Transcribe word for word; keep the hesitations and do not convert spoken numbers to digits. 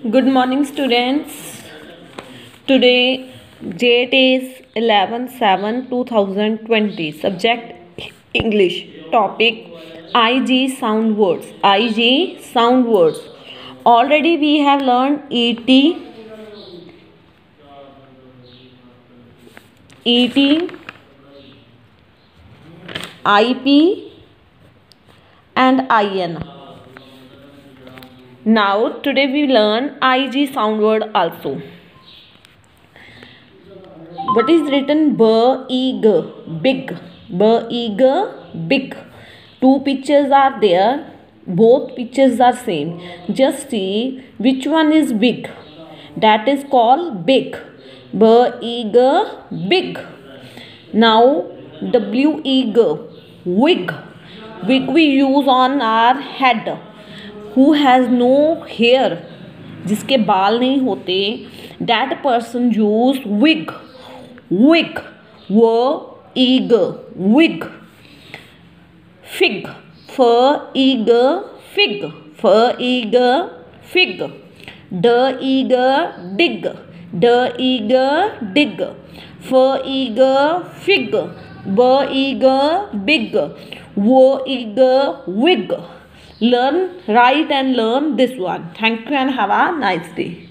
Good morning, students. Today, date is eleven seven twenty twenty. Subject English. Topic I G sound words. I G sound words. Already we have learned E T, E T, I P, and I N. Now today we learn I G sound word also. What is written? B-E-G, big. B-E-G, big. Two pictures are there. Both pictures are same. Just see which one is big. That is called big. B-E-G, big. Now W-E-G, wig. Wig we use on our head. Who has no hair, जिसके बाल नहीं होते, that person use wig. Wig, w-e-g, wig. Fig, f-e-g, fig, f-e-g, fig. D-e-g, dig, d-e-g, dig. F-e-g, fig, b-e-g, big, w-e-g, wig. Learn, write and learn this one. Thank you and have a nice day.